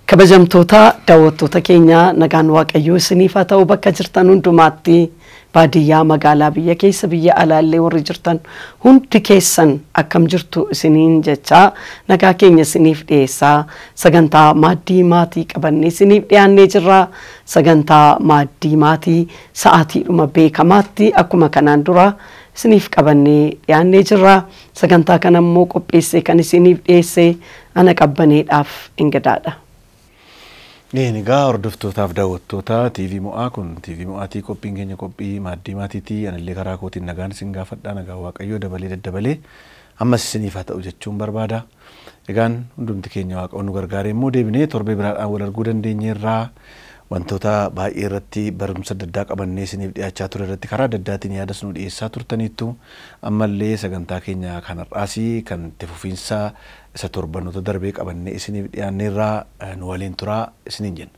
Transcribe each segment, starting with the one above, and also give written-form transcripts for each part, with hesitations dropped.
kabajamtoota daawwattoota keenya nagaan waaqayyoo isiniif haa ta'u bakka jirtan hundumaatti baadiyyaa magaalaa biyya keessa biyya alaallee warri jirtan hundi keessan akkam jirtu isiniin jecha nagaa keenya isiniif dhiyeessaa sagantaa maaddii maatii qabannee isiniif dhiyaannee jirra. Sagantaa maaddii maatii sa'aatiidhuma beekamaatti akkuma kanaan dura isiniif qabannee dhiyaannee jirra. Sagantaa kana immoo qopheessee kan isiniif dhiyeesse ana qabbaneedhaaf ingadaadha. Egaa hordoftootaafi daawwattoota TV Mo'aa kun TV Mo'aatii qophiin keenya qophii maaddii maatiitii anallee karaa kootiin nagaan isin gaafadha nagaa waaqayyoo dabalee daddabalee ammas isiniif haa ta'u jechuun barbaada. Egaan hundumti keenya waaqayyoon nu gargaaree immoo deebinee torbee biraadhaan wal arguu dandeenyeerraa wantoota baay'ee irratti barumsa adda qabannee isiniif dhiyaachaa ture irratti karaa adda addaatiin yaadas nu dhiyeessaa turtaniittu ammallee sagantaa keenya kanarraasii kan itti fufiinsaa isa torbanoota darbee qabannee isiniif dhiyaanneerraa nu waliin turaa isiniin jenna.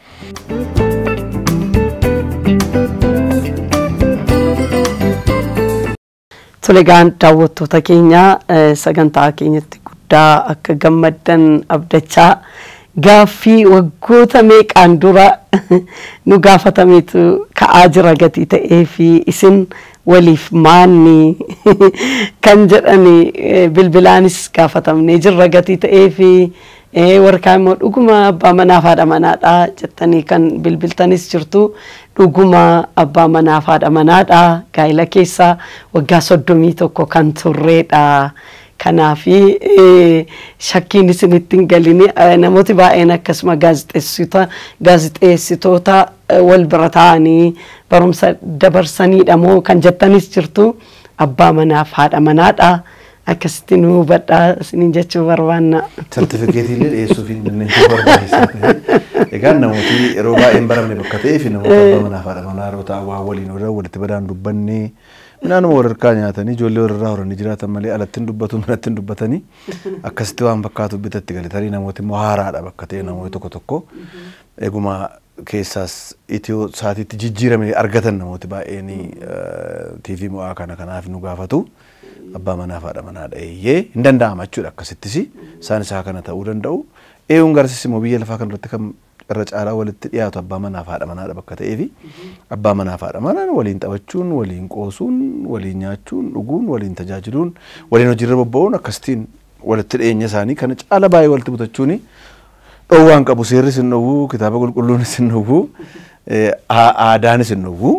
Tolegaan daawwattoota keenya sagantaa keenyatti guddaa akka gammaddan abdachaa gaaffii waggoota meeqaan dura nu gaafatameetu ka'aa jira gatii ta'ee fi isin waliif maanni kan jedhani bilbilaanis gaafatamnee jirra gatii ta'ee fi warkaan immoo dhuguma abbaa manaaf haadha manaadha jettanii kan bilbiltanis jirtu dhuguma abbaa manaaf haadha manaadha gaa'ila keessa waggaa 31 kan turreedha. Kanaafi shakkiin isinitti hin galini namooti baay'een akkasuma gaazexeessitoota wal bira ta'anii barumsa dabarsaniidha moo kan jettanis jirtu abbaa manaaf haadha manaadha akkasitti nu hubadhaa isiniin jechuu barbaanna. Sartifikeetiilee dhiyeessuuf hin dandeenye barbaachisaa. Egaa namooti yeroo baay'een baramne bakka ta'eef namoota abbaa manaaf haadha manaa yeroo ta'an waa waliin walitti badaan dubbannee Naannoo wararkaa nyaatanii ijoollee wararraa horanii jiraatan malee alatti hin dubbatu manatti hin dubbatanii akkasitti waan fakkaatu bitatti galatanii namooti immoo haaraadha bakka ta'e namooti tokko tokko eeguma keessaas itiyoo saatiitti jijjiirame argatan namooti baay'een TV Mo'aa kanaaf nu gaafatu abbaa manaaf haadha manaadha eeyyee hin danda'ama jechuudha akkasittis isaan isaa kana ta'uu danda'u eeyyuun garsiis immoo biyya lafaa kanarratti kan irra caalaa walitti dhiyaatu abbaa manaaf haadha manaadha bakka ta'eefi abbaa manaaf haadha manaan waliin taphachuun waliin qoosuun waliin nyaachuun dhuguun waliin tajaajiluun waliin hojiirra bobba'uun akkasitiin walitti dhiyeenya isaanii kana caala baay'ee walitti butachuuni dhoowwaan qabu seerris hin dhowwu kitaaba qulqulluunis hin dhowwu aadaanis hin dhowwu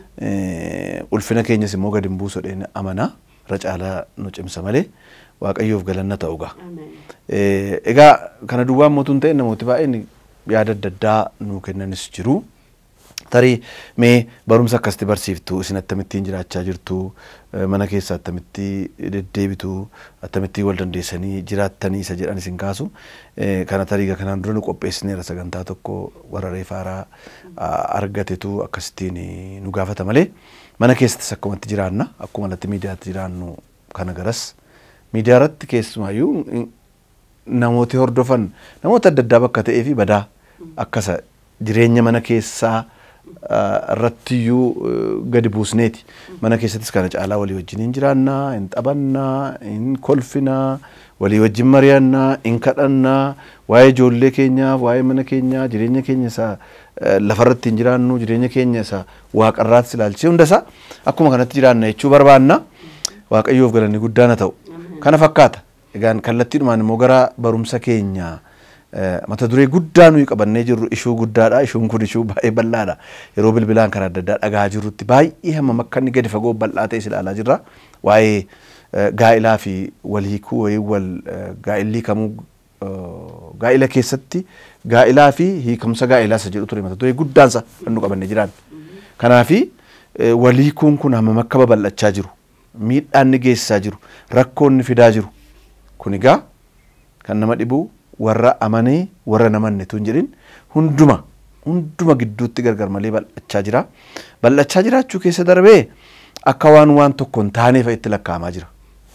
ulfina keenyas immoo gadi hin buusu dheen amanaa irra caalaa nu cimsa malee waaqayyoof galanna ta'uga. Egaa kana duwwaan mootuun ta'e namooti baay'een yaada adda addaa nu kennanis jiru. Tarii mee barumsa akkasitti barsiiftu isin akkamittiin jiraachaa jirtu mana keessa akkamitti deddeebitu akkamitti wal dandeessanii jiraattanii isa jedhan isin kaasu kana tarii kanaan dura nu qopheessineera sagantaa tokko warra reefaaraa argatetu akkasittiin nu gaafata malee mana keessattis akkumatti jiraanna akkuma latti miidiyaatti jiraannu kana garas miidiyaa irratti keessumaayyuu namooti hordofan namoota adda addaa bakka ta'ee fi badaa akkasa jireenya mana keessaa irrattiyyuu gadi buusneeti mana keessattis kana caalaa walii wajjin jiraannaa hin taphannaa hin kolfinaa walii wajjin mari'annaa hin kadhannaa waa'ee ijoollee keenyaaf waa'ee mana keenyaa jireenya keenya isaa lafarratti hin jiraannu jireenya keenya isaa waaqarraatti ilaalchisee hundasaa akkuma kanatti jiraanna jechuu barbaanna waaqayyoof galanni guddaan haa ta'u kana fakkaata. Egaan kallattiidhumaan immoo gara barumsa keenya mata duree guddaa nuyi qabannee jirru ishuu guddaadha. Ishuun kun ishuu baay'ee bal'aadha. Yeroo bilbilaan karaa adda addaa dhagaa jirrutti baay'ee hamma makkanni gadi fagoo bal'aa ta'e ilaalaa jirra. Waa'ee gaa'ilaa fi wal hiikuu wal gaa'illii kamuu gaa'ila keessatti gaa'ilaa fi hiikamsa gaa'ilaa isa jedhu ture mata duree guddaansa kan nu qabannee jiraan. Kanaafi wal hiikuun kun hamma makka babal'achaa jiru. Miidhaan ni geessisaa jiru. Rakkoon ni fidaa jiru. Kunigaa kan nama dhibu warra amanee warra namanne tun jedhin hunduma gidduutti gargar malee bal'achaa jira. Bal'achaa jiraachuu keessa darbee akka waan tokko hin taaneef itti lakkaa'amaa jira.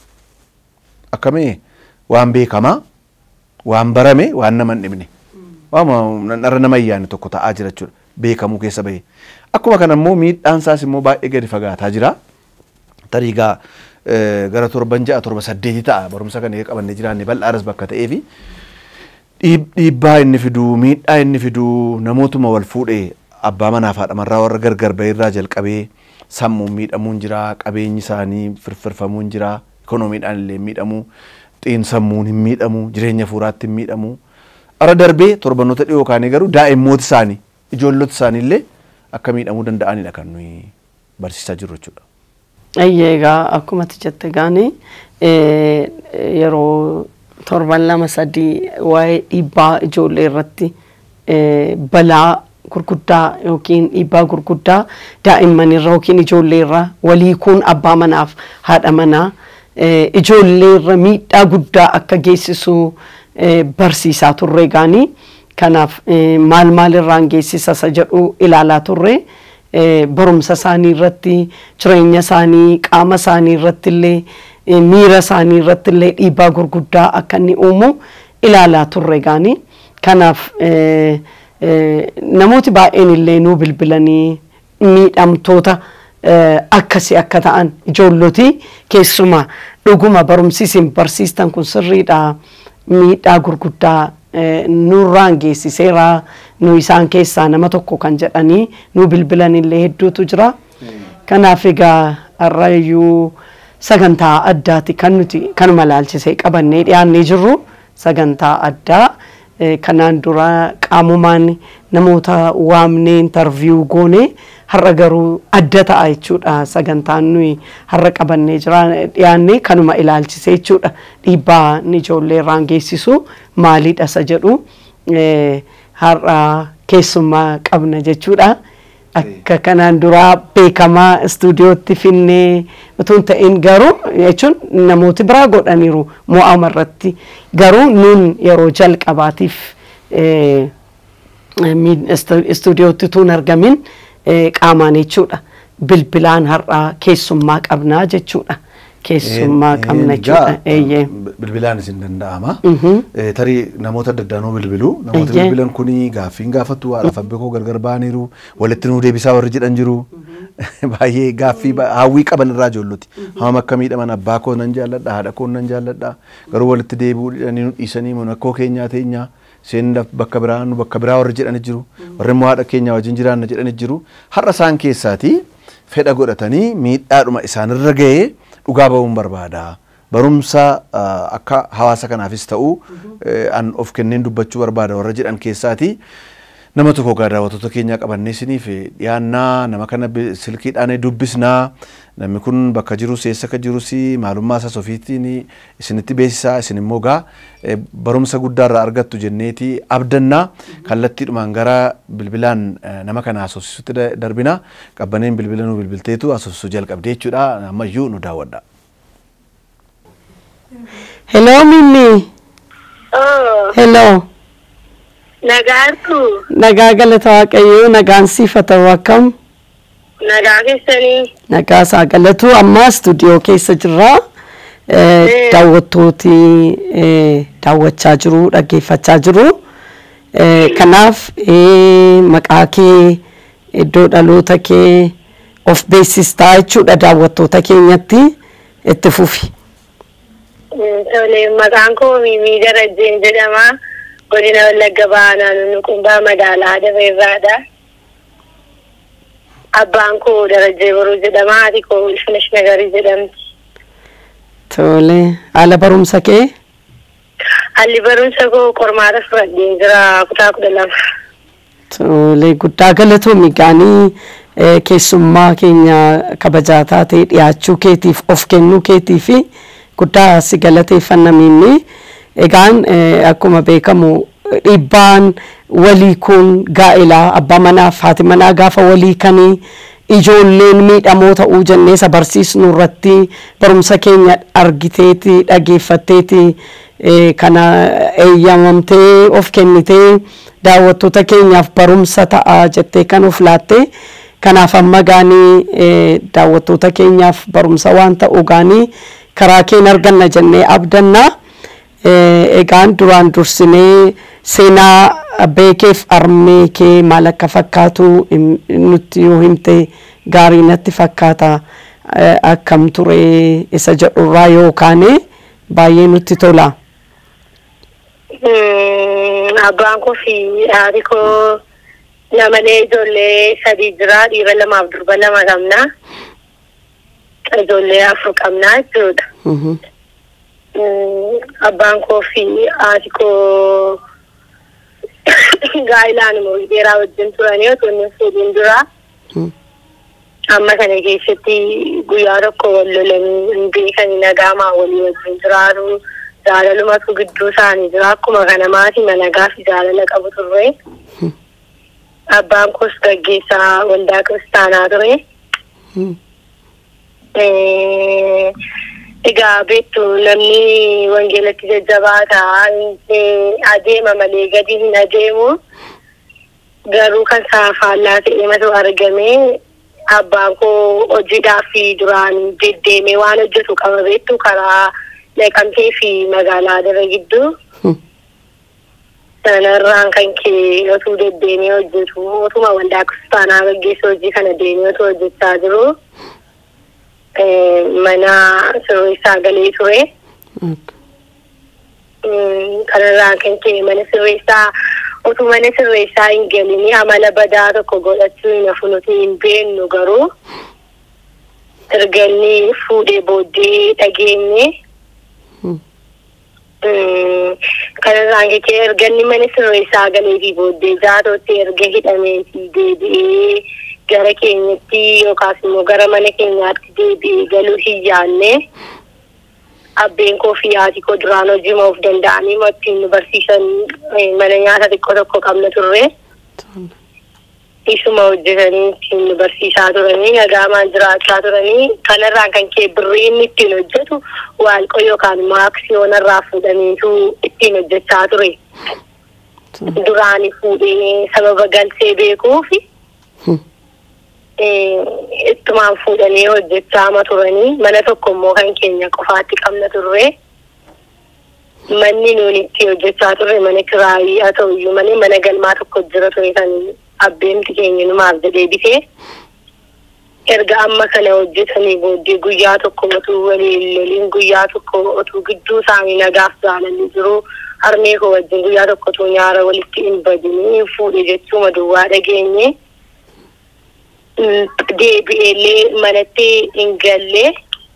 Akkamii waan beekamaa waan barame waan nama hin dhibne waan narra nama ayyaane tokko ta'aa jira jechuudha beekamuu keessa bahee. Akkuma kana immoo miidhaan isaas immoo baay'ee gadi fagaataa jira. Tariigaa gara 7 6 7 8 ta'a barumsa kana qabannee jiraanne bal'aaras bakka ta'ee fi dhiibbaa inni fiduu miidhaa inni fiduu namootuma wal fuudhee abbaa manaa fi haadha manaa warra gargar bahee irraa jalqabee sammuun miidhamuun jira qabeenyi isaanii firfirfamuun jira ikoonomiidhaan illee miidhamuu xiin sammuun hin miidhamu jireenya fuuraatti hin miidhamu ara darbee torbanoota dhiyoo kaanii garuu daa'immooti isaanii ijoolloti isaanii illee akka miidhamuu danda'anidha kan nuyi barsiisaa jirru jechuudha. Egaa akkuma jette gaanii yeroo torban lama sadii waa'ee dhiibbaa ijoollee irratti balaa gurguddaa yookiin dhiibbaa gurguddaa daa'imman irra yookiin ijoollee irra walii kun abbaa manaaf haadha manaa ijoollee irra miidhaa guddaa akka geessisu barsiisaa turre gaanii kanaaf maal irraan geessisa isa jedhu ilaalaa turre barumsa isaanii irratti jireenya isaanii qaama isaanii irratti illee miira isaanii irratti illee dhiibbaa gurguddaa akka inni uumu ilaalaa turre gaanii kanaaf namooti baay'een illee nuu bilbilanii miidhamtoota akkasii akka ta'an ijoolloti keessumaa dhuguma barumsi isin barsiistan kun sirriidha miidhaa gurguddaa nurraan geessiseera nu isaan keessaa nama tokko kan jedhanii nuu bilbilan illee hedduutu jira kanaaf egaa har'ayyuu sagantaa addaati kan nuti kanuma laalchisee qabannee dhiyaannee jirru sagantaa addaa kanaan dura qaamumaan namoota waamnee interview goone har'a garuu adda ta'a jechuudha sagantaan nuyi har'a qabannee jira dhiyaannee kanuma ilaalchisee jechuudha dhiibbaa ijoollee irraan geessisu maalidha isa jedhu har'a keessummaa qabna jechuudha. Akka kanaan dura beekamaa istuudiyootti finnee utuun ta'in garuu jechuun namooti biraa godhaniiru mo'ama irratti garuu nuun yeroo jalqabaatiif istuudiyootti tuun argamin qaamaan jechuudha bilbilaan har'a keessummaa qabnaa jechuudha. Keessummaa qabna jechuudha. Bilbilaan isin danda'ama. Tarii namoota adda addaa nuu bilbilu. Namoota bilbilan kuni gaaffiin gaafatu haadhaaf abbaa gargar ba'aniiru walitti nuu deebisaa warri jedhan jiru. Baay'ee gaaffii hawwii qaban irraa ijoolloti. Hammam akka miidhaman abbaa koo nan jaalladha haadha koo nan jaalladha garuu walitti deebi'uu dhiisanii akkoo keenyaa teenyaa seen bakka biraa nu bakka biraa warri jedhan jiru. Warri immoo haadha keenyaa wajjin jiraanna jedhan jiru. Har'a isaan keessaati fedha godhatanii miidhaadhuma isaanirra ga'ee dhugaa ba'uun barbaada. Barumsa akka hawaasa kanaafis ta'u an of kenneen dubbachuu barbaada warra jedhan keessaati. Nama tokko daawwattoota keenyaa qabannee isiniif dhiyaannaa nama kana silkiidhaan dubbisnaa namni kun bakka jiru seessa akka jirus maalummaa isaa ofiitiin isinitti beeksisaa isin immoo barumsa guddaarraa argattu jenneeti abdannaa kallattiidhumaan gara bilbilaan nama kana haasofsiisutti darbina qabbaneen bilbila nu bilbilteetu haasofsiisuu jalqabdee jechuudha ammayyuu nu daawwadha. Hello Mimi. Hello. Nagaatu. Nagaa galata waaqayyoo nagaan siifata akkam. Nagaa keessanii. Nagaa isaa galatu amma istuudiyoo keessa jirra. Daawwattooti daawwachaa jiru dhaggeeffachaa jiru. Kanaaf maqaa kee iddoo dhaloota kee of beeksistaa jechuudha daawwattoota keenyatti itti fufi. Tole maqaan koo Mimii Darajjeen jedhama. Godina Wallagga Baanaa Nuqumbaa Madaalaa Dabeerraadha. Abbaan koo Darajjee Boruu jedhama. Haati koo Ilfinesh Nagarii jedhamti. Tole haala barumsa kee? Haalli barumsa koo qormaata fudhadheen jira kutaa 12. Tole guddaa galatoomi gaanii keessummaa keenya kabajaa taatee dhiyaachuu keetiif of kennuu keetiif guddaa si galateeffannamiinni. Egaan akkuma beekamu dhiibbaan walii kun gaa'elaa abbaa manaaf haati manaa gaafa walii kanii ijoolleen miidhamoo ta'uu jenneesa barsiisnu irratti barumsa keenya argiteeti dhageeffatteeti kana eeyyamamtee of kennitee daawwattoota keenyaaf barumsa ta'a jettee kan of laatte kanaaf amma gaanii daawwattoota keenyaaf barumsa waan ta'u gaanii karaa keen arganna jennee abdannaa. Egaan duraan dursinee seenaa beekeef armee kee maal akka fakkaatu nutti yoo himte gaarii natti fakkaata akkam ture isa jedhurraa yookaan baay'ee nutti tola. abbaan koo fi haati koo namalee ijoollee sadii jira dhiira lamaaf durba lama qabna. Ijoollee afur qabna jechuudha. Abbaan koo fi haati koo gaa'ilaan immoo dheeraa wajjin turanii otoo inni fuudhiin dura. Amma kana keessatti guyyaa tokko wal lolanii hin beekanii nagaamaa walii wajjin jiraatu. Jaalalumatu gidduu isaanii jira. Akkuma kana maatii nagaa fi jaalala qabu turre. Abbaan koos gaggeessaa waldaa kiristaanaa ture. Egaa beektu namni wangeelatti jajjabaataa adeema malee gadi hin adeemu. Garuu kan saafaallaa ta'e matu argame. Abbaan koo hojiidhaaf fi duraan deddeemee waan hojjetu qaba beektu karaa Naqamtee fi magaalaa Dirree gidduu. Sanarraan kan kee otuu deddeemee hojjetu otuma waldaa kiristaanaa gaggeessu hojii kana deemee otoo hojjechaa jiru. Mana sirreessaa galee ture. Kanarraan kan kee mana sirreessaa otuu mana sirreessaa hin galini amala badaa tokko godhachuu hin hafu nuti hin beeknu garuu erganni fuudhee booddee dhageenye. Kanarraan kan kee erganni mana sirreessaa galee fi booddee jaatootti erga hidhamee fi deebi'ee gara keenyatti yookaas immoo gara mana keenyaatti deebi'ee galuu hin yaanne. Abbeen koo fi haati koo duraan hojii of danda'anii ittiin nu barsiisan mana nyaata xiqqoo tokko qabna turre. Isuma hojjetanii ittiin nu barsiisaa turanii nagaamaan jiraachaa turanii kanarraan kan kee birrii inni ittiin hojjetu waalqoo yookaan immoo aksiyoonarraa fuudhaniitu ittiin hojjechaa ture. Duraan fuudhee sababa galchee beekuufi. Ittumaan fuudhanii hojjechaa turanii mana tokko immoo kan keenya qofaatti qabna turre. Manni nuun itti hojjechaa turre mana kiraayii haa ta'uyyuu malee mana galmaa tokko jira ture kan abbeemti keenya numaaf jedhee bitee. Erga amma kana hojjetanii booddee guyyaa tokko otuu waliin loliin guyyaa tokko otuu gidduu isaanii nagaaf jaalalli jiru harmee koo wajjin guyyaa tokko otuu nyaara walitti hin badinii fuudhe jechuuma duwwaa dhageenye. Deebi'eellee manatti hin galle.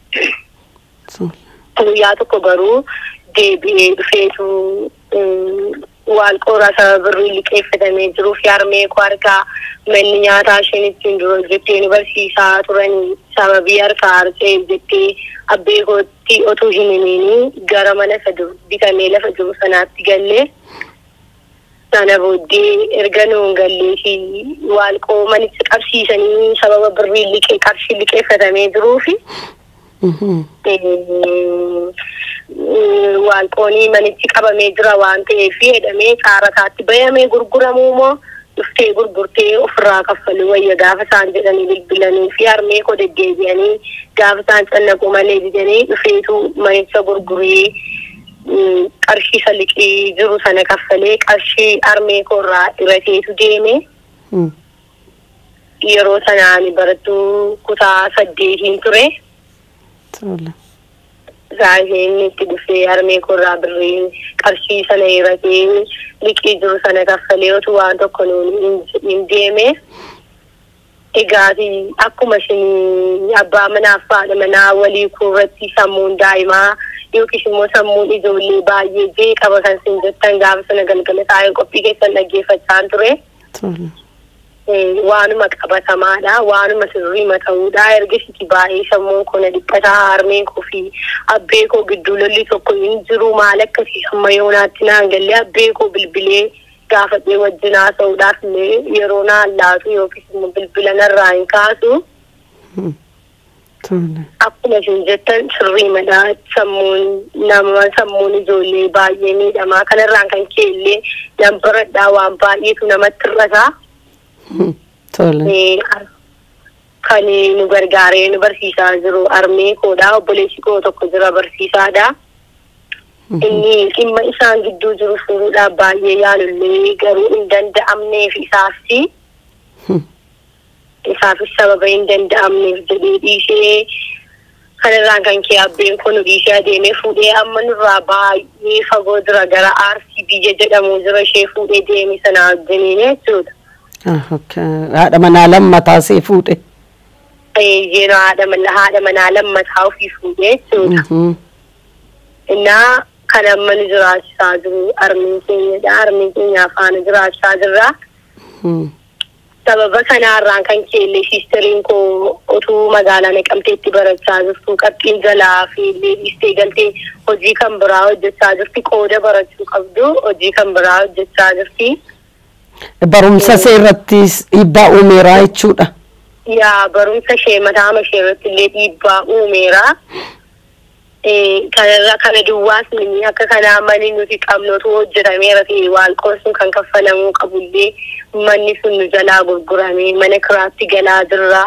Guyyaa tokko garuu deebi'ee dhufeetu waalqooraa sababa birrii liqeeffatamee jiruuf harmee koo argaa manni nyaataa isheen ittiin dura hojjettee nu barsiisaa turanii sababii harkaa harcee jettee abbee kootti otuu hin himiini gara mana bitamee lafa jiru sanaatti galle. Sana booddee erga nuun gallee fi waalqoo manitti qabsiisanii sababa birrii qarshii liqeeffatamee jiruufi. Waalqoonii manitti qabamee jira waan ta'eef jedhamee qaarataatti bayamee gurguramuu moo dhuftee gurgurtee ofirraa kaffaluu wayya gaafa isaan jedhanii bilbilanii fi harmee koo deddeebi'anii gaafa isaan cannaquu malee didanii dhufeetu manicha gurguree. Qarshii saliqii jiru sana kaffalee qarshii harmee koorraa irrateetu deeme. Yeroo sanaan barattuu kutaa 8 ture. Zaaheen itti dhufee harmee koorraa birrii qarshii sana irratee liqii jiru sana kaffalee otuu waan tokko nuun hin deeme. Egaati akkuma isin abbaa manaaf haadha manaa walii kuurratti sammuun daa'imaa yookiis immoo sammuun ijoollee baay'ee jeeqaba kan isin jettan gaafa sana galgala taa'ee qophii keessan dhaggeeffachaa ture. Waanuma qabatamaadha. Waanuma sirriima ta'uudha. Ergasii baay'ee sammuun koo na dhiphataa harmeen koo fi abbee koo gidduu lolli tokko hin jiru maal akkasii amma yoonaatti naan gallee abbee koo bilbilee gaafadhee wajjin haasa'uudhaaf illee yeroo naan laatu yookiis immoo bilbila narraa hin kaasu. Akkuma isin jettan sirriimadha. Sammuun ijoollee baay'ee miidhamaa kanarraan kan kee illee nan baradhaa waan baay'eetu namatti hir'ata. Kan nu gargaaree nu barsiisaa jiru harmee koodha. Obboleessi koo tokko jira barsiisaadha. Inni dhimma isaan gidduu jiru fuudhuudhaaf baay'ee yaalullee garuu hin danda'amneef isaafis sababa hin danda'amneef jedhee dhiisee kanarraan kan kee abbeen kun dhiisee adeemee fuudhee amma nurraa baay'ee fagoo jira gara Arsii biyya jedhamu jira ishee fuudhee deeme sana wajjiniin jechuudha. Haadha manaa lammataa see fuudhe. Yeroo haadha manaa lammataa ofii fuudhee jechuudha. Innaa kan amma nu jiraachisaa jiru armiin keenyadha. Armiin keenya afaan jiraachisaa jirra. Sababa kanarraan kan keelle siistariin koo utuu magaalaa Naqamteetti barachaa jirtu qabxiin jalaa fi dhiistee galtee hojii kan biraa hojjechaa jirti. Qooda barachuu qabdu hojii kan biraa hojjechaa jirti. Barumsa ishee irrattis dhiibbaa uumeera jechuudha. Yaa barumsa ishee mataama ishee irratti illee dhiibbaa uumeera. Kana duwwaas mini akka kanaa manni nuti qabnutu hojjetameera ta'e waalqoon sun kan kaffalamuu qabullee manni sun nu jalaa gurgurame mana kiraatti galaa jirra.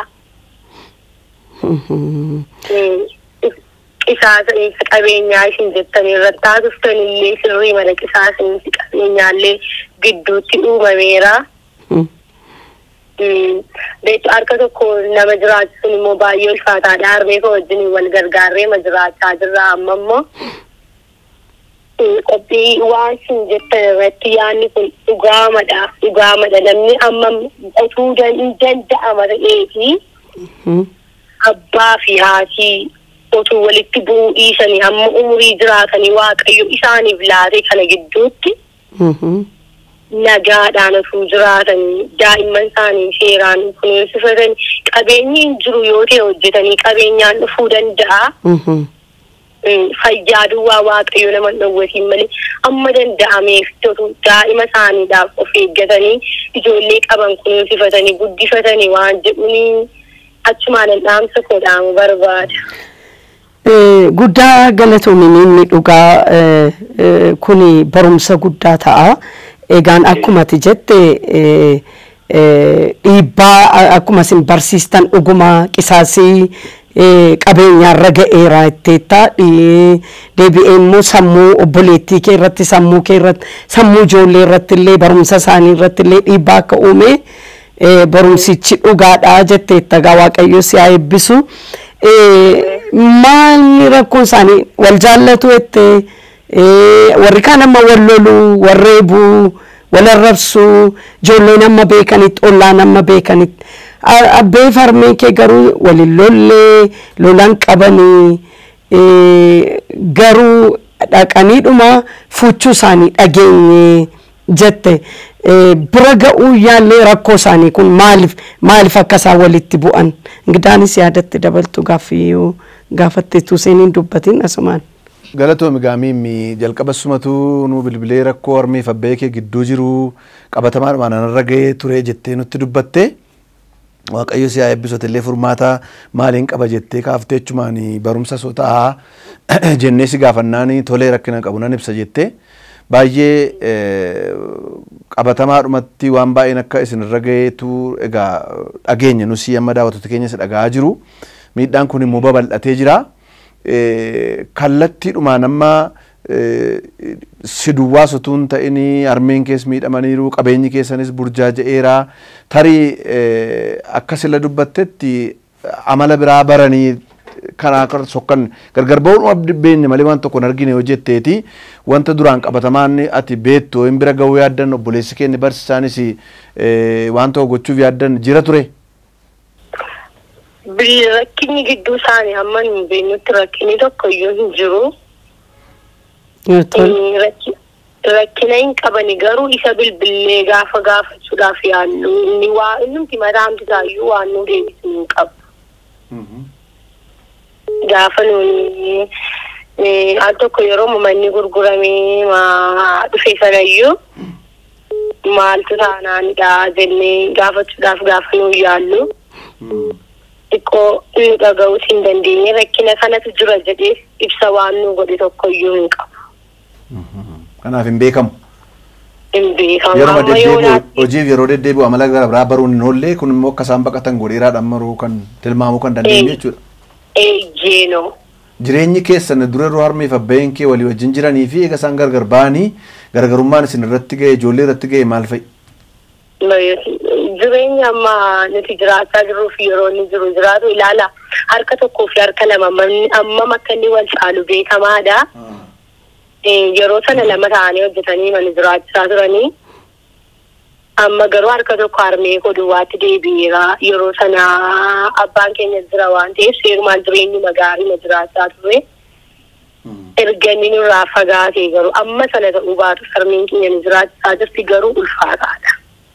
Qisaasa qabeenyaa isin jettanii irratti haasoftanillee sirrii mana qisaasni qabeenyaallee gidduutti uumameera. Beektu harka tokko nama jiraachisuun immoo baay'ee ulfaataadha. Harmee koo wajjin wal gargaarree ma jiraachaa jirra amma immoo. Qophii waan isin jettan irratti yaadni kun dhugaamadha. Namni amma utuu danda'ama ta'eefi abbaa fi haati utuu walitti bu'uu dhiisanii hamma umurii jiraatanii Waaqayyo isaaniif laate kana gidduutti nagaadhaan utuu jiraatanii daa'imman isaanii seeraan kunuunsifatanii qabeenyi hin jiru yoo ta'e hojjetanii qabeenyaan dhufuu danda'a. Fayyaa duwwaa Waaqayyo nama dhowwatiin malee amma danda'ameef daa'ima isaaniidhaaf of eeggatanii ijoollee qaban kunuunsifatanii guddifatanii waan jedhuun achumaan dhaamsa koo dhaamu barbaada. Guddaa galatoomini dhugaa kuni barumsa guddaa ta'a. Egaan akkuma ati jette dhiibbaa akkuma isin barsiistan dhuguma qisaasii qabeenyaarra ga'eera jetteetta. Deebi'ee immoo sammuu obboleettii kee irratti sammuu kee irratti sammuu ijoollee irratti illee barumsa isaanii irratti illee dhiibbaa akka uume barumsichi dhugaadha jetteetta. Egaa Waaqayyo si haa eebbisu. Maalni rakkoon isaanii wal jaallatu jettee warri kaan amma wal loluu wal reebuu wal arrabsuu ijoolleen amma beekanitti ollaan amma beekanitti abbee farmee kee garuu walin lollee lolan qabanii garuu dhaqaniidhuma fuuchuu isaanii dhageenye jette bira ga'uu yaallee rakkoo isaanii kun maaliif akka isaan walitti bu'an ingidaanis yaadatti dabaltu gaafatteetu seeniin dubbatiin asumaan. Galatoomi gaamiimmi jalqaba sumatu nu bilbilee rakkoo harmee fi abbee kee gidduu jiru qabatamaadhumaan anarra ga'ee ture jettee nutti dubbatte. Waaqayyo si haa eebbisu illee furmaata maaliin qaba jettee kaaftee jechumaan barumsa sotaa jennee si gaafannaan tolee rakkina qabu nan ibsa jettee. Baay'ee qabatamaadhumatti waan baay'een akka isinirra ga'eetu egaa dhageenya nusi amma daawwattoota keenya si dhaga'aa jiru. Miidhaan kun immoo babal'atee jira. Kallattiidhumaan amma si duwwaa sotuun ta'ini harmeen kees miidhamaniiru qabeenyi keessanis burjaaja'eera tarii akka sila dubbattetti amala biraa baranii kanaa sokkan gargar ba'uudhumaaf beekne malee waan tokko hin argine yoo jetteeti wanta duraan qabatamaan ati beektu hin bira ga'uu yaaddan obboleessi keenya barsiisaanis waan tokko gochuuf yaaddan jira ture. Rakkinni gidduu isaanii hamma hin beeknutti rakkinni tokko iyyuu hin jiru. Rakkina hin qabani garuu isa bilbilee gaafachuudhaaf yaallu inni waa innumti mataamti isaayyuu waan nu deebisuu hin qabu. Gaafa nuyi al tokko yeroo manni gurguramee dhufe sanayyuu maaltu taanaanidha jennee gaafachuudhaaf gaafa nuyi yaallu. Xiqqoo nu dhaga'uus hin dandeenye rakkina kanatu jira jedhee ibsa waan nu godhe tokko iyyuu hin qabu. Kanaaf hin beekamu. Hin beekamu. Hojiif yeroo deddeebi'u amala gara biraa baruun hin oolle kun immoo akka isaan baqatan godheeraadhaan maruu kan tilmaamuu kan dandeenye jechuudha. Ejjeenoo. Jireenyi keessan dura yeroo harmee fi abbeen kee walii wajjin jiranii fi eega isaan gargar ba'anii gargarummaan isin irratti ga'e ijoollee irratti ga'e maal fa'i? jireenya amma nuti jiraachaa jirruu fi yeroo inni jiru jiraatu ilaala. Harka tokkoo fi harka lama amma akka inni wal caalu beekamaadha. Yeroo sana lama ta'anii hojjetanii mana jiraachaa turanii. Amma garuu harka tokko harmee duwwaatti deebi'eera. Yeroo sana abbaan keenya jira waan ta'eef seerumaan jireenyi magaarii jiraachaa ture. Erganni nurraa fagaatee garuu amma sana ta'uu baatu harmeen keenya jiraachaa jirti garuu ulfaataadha.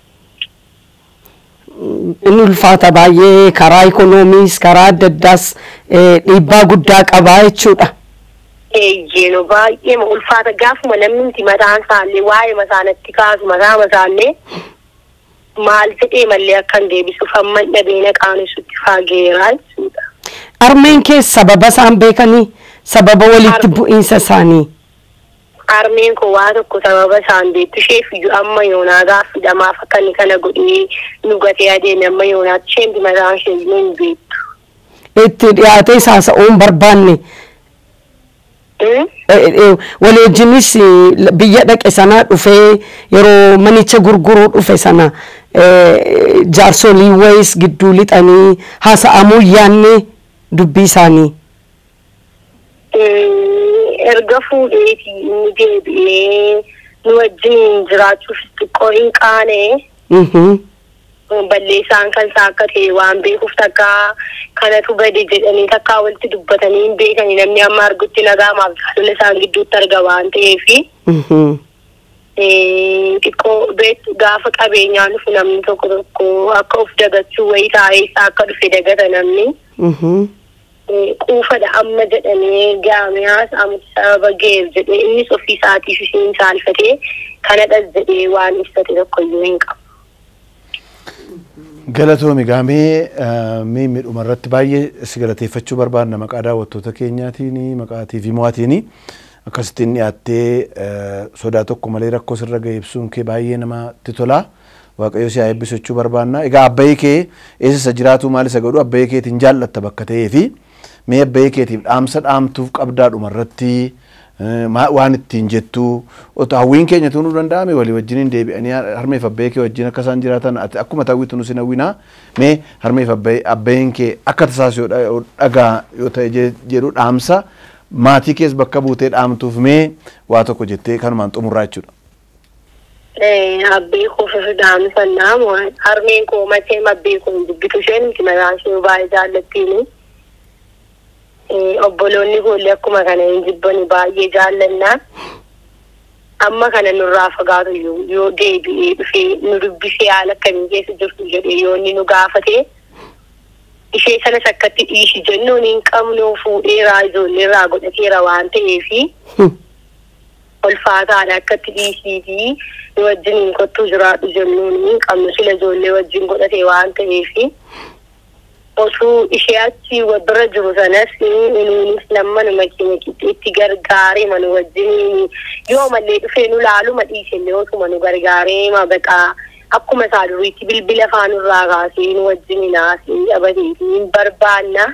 Inni ulfaata baay'ee karaa ikoonoomii karaa adda addaas dhiibbaa guddaa qabaa jechuudha. Eeyyeno baay'ee ulfaata gaafuma namni mataan isaallee waa'ee masaanatti kaasu mataa masaallee maal fedhee mallee akkan deebisuuf amma dhabeena qaanessutti faageeraa jechuudha. Harmeen kee sababa isaan beekanii sababa walitti bu'iinsa isaanii. Harmeen koo waa tokko sababa isaan beektu isheef iyyuu amma yoonaa gaaffiidhamaaf akka inni kana godhee nu gatee adeeme amma yoonaatti isheen mataan ishee iyyuu hin beektu. Itti dhiyaatee saasa'uun barbaanne. Waliijinis biyya dhaqe sana dhufee yeroo manicha gurguruu dhufe sana jaarsolii wayis gidduu lixanii haasa'amuu yaanne dubbii isaanii. Erga fuudheeti inni deebi'ee nu wajjin jiraachuuf xiqqoo hin qaane. Balleessaan kan isaa akka ta'e waan beekuuf takka kanatu bade jedhanii takka walitti dubbatanii hin beekanii namni amma argutti nagaamaaf jaalala isaan gidduutti arga waan ta'eefi. Xiqqoo gaafa qabeenyaan dhufu namni tokko akka of dagachuu wayii taa'ee isaa akka dhufe dagata namni. Quufadha amma jedhamee gaamiyaas amutti sababa ga'eef jedhee innis ofii isaatiif isheen saalfatee kanadhas jedhee waan ibsate tokkoyyuu hin qabu. Galatoomi gaamee miidhuma irratti baay'ee si galateeffachuu barbaadna maqaa daawwattoota keenyaatiin maqaa TV Mo'aatiin akkasittiin dhiyaattee sodaa tokko malee rakkoo sirra ga'e ibsuun kee baay'ee namatti tola. Waaqayyo si haa eebbisu jechuu barbaadna. Egaa abbayii kee eessa jiraatu maal isa godhu abbayii keetiin jaallatta bakka ta'ee fi mee abbayii keetiif dhaamsa dhaamtuuf qabdaadhuma irratti waan ittiin jettu hawwiin keenya tunuu danda'ame walii wajjin deebi'anii harmeef abbayii kee wajjin akka isaan jiraatan akkuma ta'uutu nu sinawwinaa mee harmeef abbayiin kee akka tasaasuu dhagaa yoo ta'e jedhu dhaamsa maatii kees bakka buutee dhaamtuuf mee waa tokko jettee kanumaan xumurraa jechuudha. Abbee koo dhaamsa naamu harmeen koo matee abbee koo dubbitu isheen miti maqaan ishee baay'ee jaallattiini. Obboloonni koollee akkuma kana hin jibbani baay'ee jaallannaa. Amma kana nurraa fagaatu yoo deebi'ee dhufee nu dubbisee haala akkamii keessa jirtu jedhee yoo inni nu gaafate ishee sanas akkatti dhiisi jennuun hin qabnu fuudheeraa ijoolleerraa godhateera waan ta'eefi ulfaataadha akkatti dhiisii fi nu wajjin hin kottuu jiraadhu jennuun hin qabnu sila ijoollee wajjin godhate waan ta'eefi. Osoo ishee achi bira jiru sanas nuunis lammanuma keenya itti gargaaree manu wajjin yoo mallee dhufee nu laaluma dhiisellee osuma nu gargaaree mabaqaa akkuma isaa duriitti bilbila faanurraa kaasee nu wajjin naasii dhabateetii hin barbaanna.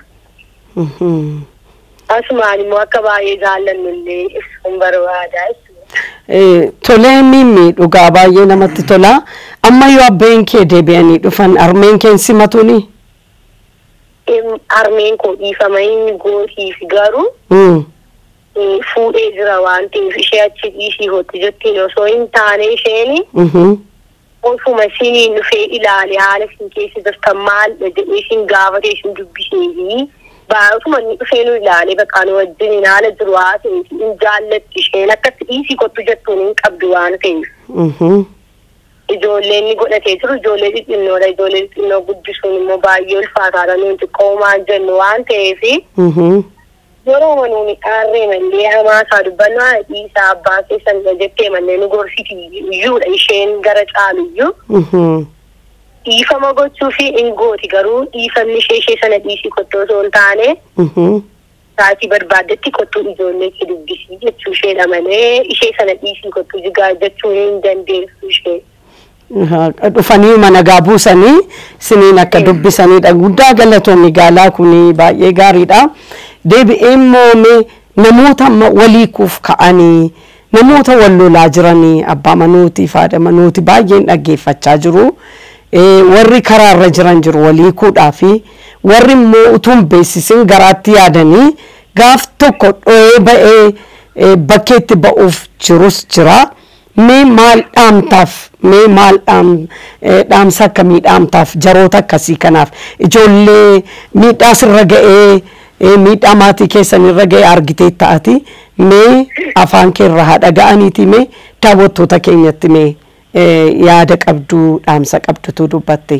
Asumaan immoo akka baay'ee jaallannullee ibsuun barbaada. Tolee mimmi dhugaa baay'ee namatti tola. Amma yoo abbeen kee deebi'anii dhufan harmeen kee simatuuni? Harmeen koo dhiifama inni gootiif garuu fuudhee jira waan ta'eef ishee achi dhiisii hotti jettiin osoo hin taane isheen ofuma isiniin dhufee ilaale haala isin keessa jirtan maal jedhee isin gaafatee isin dubbisee fi baay'atuma inni dhufee nu ilaale bakka nu wajjin haala jiru haa ta'eef hin jaallatti isheen akkatti dhiisii kottu jettuun hin qabdu waan ta'eef. Ijoolleen ni godhatee jiru ijoollee xixinnoodha ijoollee xixinnoo guddisuun immoo baay'ee ulfaataadha nuti qoomaan jennu waan ta'eef yeroo manuuni dhaarree mallee hamaasaa dubbannu haala dhiisaa abbaa keessan jettee mallee nu gorsiti iyyuudha isheen gara caalu iyyuu dhiifama gochuu fi hin gooti garuu dhiifamni ishee sana dhiisii kottoo osoo hin taane saatii barbaaddetti kottuu ijoollee kee dubbisii jechuu isheedha malee ishee sana dhiisii kottuu jigaa jechuu hin dandeessu ishee. Dhufanii mana buusanii siniin akka dubbisanidha. Guddaa galatoonni gaalaa kun baay'ee gaariidha. Deebi'ee immoo namoota walii kuuf ka'anii namoota wal lolaa jiranii abbaa manootii faadha manootii baay'een dhaggeeffachaa jiru. Warri karaarra jiran jiru walii kuudhaa fi warri immoo utuun beeksisin garaatti yaadanii gaaf tokko dho'ee ba'ee bakkeetti ba'uuf jirus jira. Mee maal dhaamtaaf mee maal dhaamsa akkamii dhaamtaaf jaroota akkasii kanaaf ijoollee miidhaa sirra ga'ee miidhaa maatii keessan irra ga'ee argitee ta'ati mee afaan kee irraa dhaga'aniiti mee daawwattoota keenyatti mee yaada qabdu dhaamsa qabdutu dubbatte.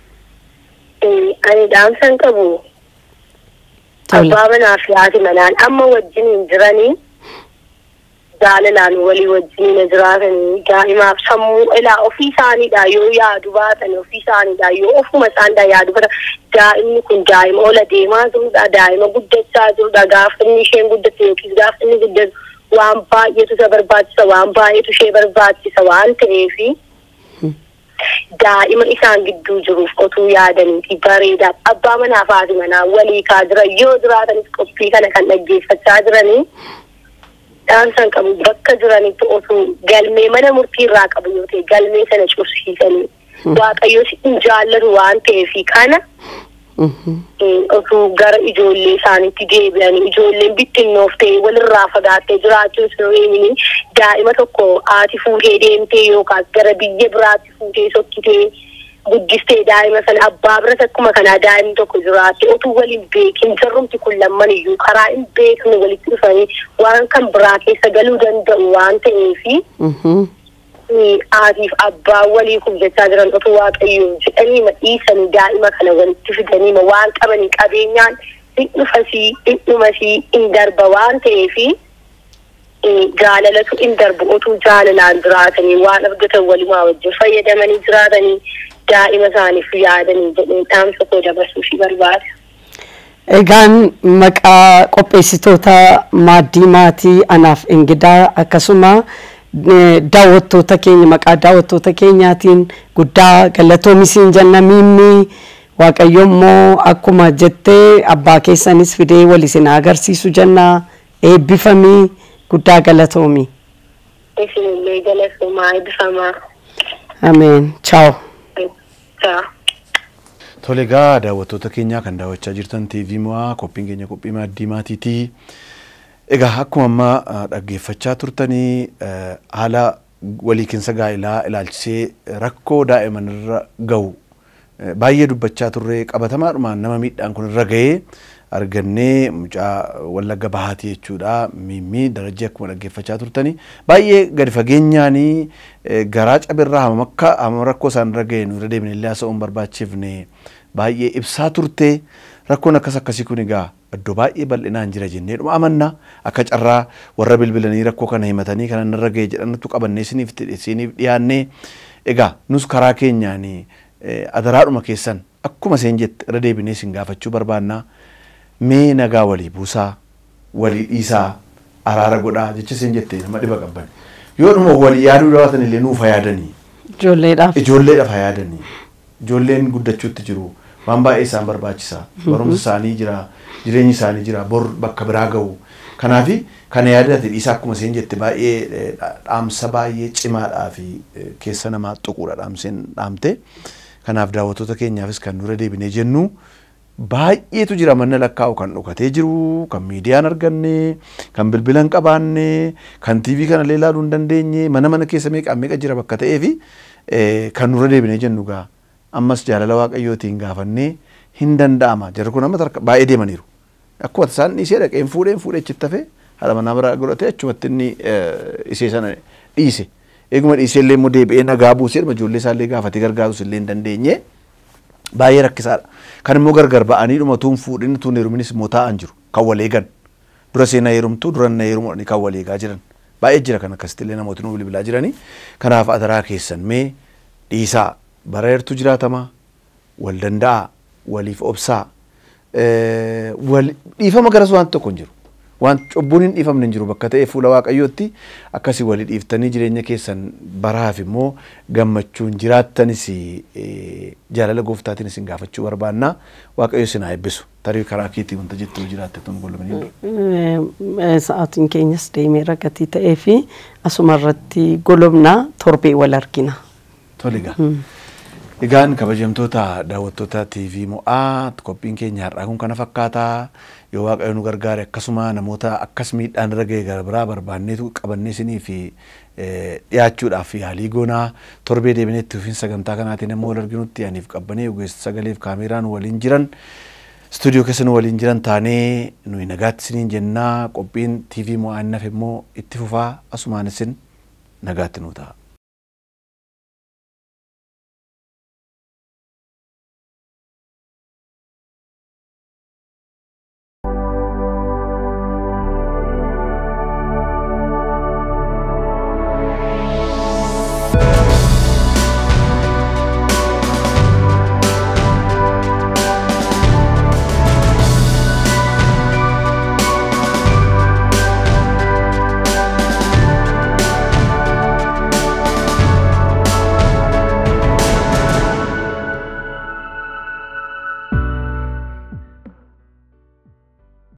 Ani dhaamsan qabu abbaa manaa fi haati manaan amma wajjin hin jiranii jaalalaan walii wajjin jiraatanii daa'imaaf sammuu ilaa ofii isaaniidha yoo yaadu baatan ofii isaaniidha yoo ofuma isaaniidha yaadu baatan daa'imni kun daa'ima ola deemaa jirudha daa'ima guddachaa jirudha gaafa inni isheen guddatte yookiin gaafa inni guddatu waan baay'eetu isa barbaachisa waan baay'eetu ishee barbaachisa waan ta'eefi daa'ima isaan gidduu jiruuf otuu yaadaniiti bareedaa abbaa manaa fi haati manaa walii kaa jira yoo jiraatanis qophii kana kan dhaggeeffachaa jiranii dhaamsan qabu bakka jiranitti otuu galmee mana murtii irraa qabu yoo ta'e galmee sana cufsiisanii waaqayyo si jaallatu waan ta'eefi kana otuu gara ijoollee isaaniitti deebi'anii ijoolleen bittinnoof ta'e walirraa fagaattee jiraachuun sun daa'ima tokko haati fuutee deemtee yookaan gara biyya biraatti fuutee sokkitee guddistee daa'ima sana abbaa biratti akkuma kanaa daa'imni tokko jiraatte otuu waliin beekin jarrumti kun lamman iyyuu karaa hin beekne walitti dhufanii waan kan biraa keessa galuu danda'u waan ta'eefi haatiif abbaa walii hojjechaa jiran otuu waaqayyoon jedhanii dhiisanii daa'ima kana walitti fidanii waan qabanii qabeenyaan dhidhumasii hin darba waan ta'eefi jaalalatu hin darbu otuu jaalalaan jiraatanii waan argatan walumaa wajjin fayyadamanii jiraatanii daa'ima isaaniif yaadanii jedhee dhaamsa koo dabarsuuf barbaada. Egaan maqaa qopheessitoota maaddii maatii anaaf ingidaa akkasuma daawwattoota keenya maqaa daawwattoota keenyaatiin guddaa galatoomisiin jenna miimmi waaqayyo immoo akkuma jettee abbaa keessanis fidee wal isin agarsiisu jenna eebbifamii guddaa galatoomi. Isinillee galatoomaa eebbifamaa. Ameen. Ciao. Ciao. Tole egaa daawwattoota keenyaa kan daawwachaa jirtan TV mo'aa qophiin keenya qophii maaddii maatiitii. Egaa akkuma amma dhaggeeffachaa turtanii haala waliikinsa gaa'ilaa ilaalchisee rakkoo daa'iman irra ga'u baay'ee dubbachaa turre qabatamaadhumaan nama miidhaan kun irra ga'ee argannee mucaa Wallagga Bahaati jechuudha. Mimmi darajee akkuma dhaggeeffachaa turtanii baay'ee gadi fageenyaanii garaa cabirraa hamma rakkoo isaan irra ga'e nu irra deebinee illee haasa'uun barbaachifne baay'ee ibsaa turte. Rakkoon akkasii kun egaa iddoo baay'ee bal'inaan jira jennee dhuma amanna akka carraa warra bilbilanii rakkoo kana himatanii kana irra ga'e jedhantu qabannee isiniif dhiyaannee egaa nus karaa keenyaan adaraadhuma keessan akkuma seen jette irra deebinee isin gaafachuu barbaannaa mee nagaa walii buusaa walii dhiisaa araara godhaa jecha seen jette nama dhiba qabban yoo dhuma walii yaaduu daawwatan illee nuuf yaadanii ijoolleedhaaf yaadanii ijoolleen guddachuutti jiru. Waan baay'ee isaan barbaachisa. Barumsa isaanii jira, jireenyi isaanii jira, bor bakka biraa ga'u. Kanaaf kana yaadate dhiisaa akkuma seen jette baay'ee dhaamsa baay'ee cimaadhaa fi keessa namaa tuquudha dhaamseen dhaamte. Kanaaf daawwattoota keenyaafis kan dura deebinee jennu baay'eetu jira manna lakkaa'u kan dhokatee jiru, kan miidiyaan arganne, kan bilbila hin qabaanne, kan TV kana illee ilaaluu hin dandeenye, mana keessa meeqa jira bakka ta'ee fi kan dura deebinee jennu gaa. Ammas jaalala waaqayyootiin gaafannee hin danda'ama. Jarri kun amma baay'ee deemaniiru. Akkuma isaan dhiisee dhaqeen fuudhee achitti hafee haadha manaa biraa godhatee achumatti inni isee sana dhiise. Eeguma dhiisee illee immoo deebi'ee nagaa buusee ijoollee isaallee gaafatee gargaarus illee hin dandeenye baay'ee rakkisaadha. Kan immoo gargar ba'anii dhuma tuun fuudhin tuun heeruminis immoo taa'an jiru kan wal eegan. Dura seenaa heerumtuu dura na heerumuu kan wal eegaa jiran. Baay'ee jira kan akkasitti illee namooti nu bilbilaa jiranii. Kanaaf adaraa keessan mee dhiisaa bareertu jiraatama wal danda'a waliif obsaa dhiifama garas waan tokko hin jiru waan cubbuun hin dhiifamne hin jiru bakka ta'e fuula waaqayyootti akkasii walii dhiiftanii jireenya keessan baraaf immoo gammachuun jiraattanis jaalala gooftaatiin isin gaafachuu barbaanna waaqayyo isin haa eebbisu tarii karaa keetii wanta jettuu jiraatte tun golomanii sa'aatiin keenyas deemee ragatii ta'ee fi asuma irratti golomnaa torbee wal argina. Toliga. Egaan kabajamtoota daawwattoota TV Mo'aa qophiin keenya har'aa kun kana fakkaataa yoo waaqayyo nu gargaare akkasuma namoota akkas miidhaan irra ga'e gara biraa barbaanneetu qabannee isinii fi dhiyaachuudhaaf yaalii goonaa torbee deebineetti ofiin sagantaa kanaatiin immoo wal arginutti aniif qabbanee ogeessa sagaleef kaameraan waliin jiran stuudiyoo keessa nu waliin jiran taanee nuyi nagaatti isiniin jennaa qophiin TV Mo'aa naaf immoo itti fufaa asumaan isin nagaatti nu ta'a.